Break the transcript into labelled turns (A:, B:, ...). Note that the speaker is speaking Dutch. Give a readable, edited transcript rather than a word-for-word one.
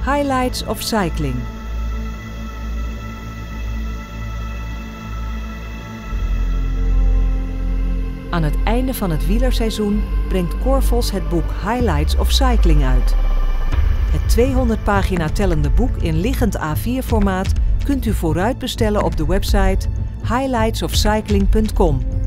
A: Highlights of Cycling. Aan het einde van het wielerseizoen brengt Corvos het boek Highlights of Cycling uit. Het 200 pagina tellende boek in liggend A4-formaat kunt u vooruit bestellen op de website highlightsofcycling.com.